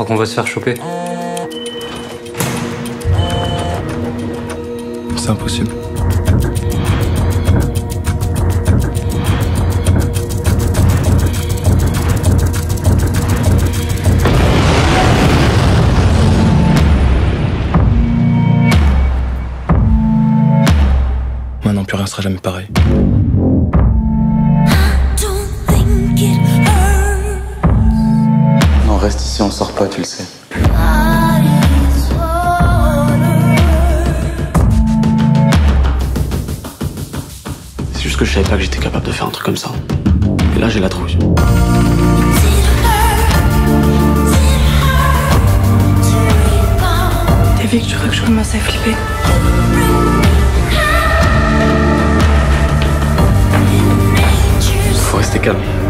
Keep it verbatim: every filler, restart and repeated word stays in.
crois qu'on va se faire choper. C'est impossible. Maintenant, plus rien sera jamais pareil. Non, reste ici, on sort pas, tu le sais. C'est juste que je savais pas que j'étais capable de faire un truc comme ça. Et là, j'ai la trouille. T'as vu que tu crois que je commence à flipper? Faut rester calme.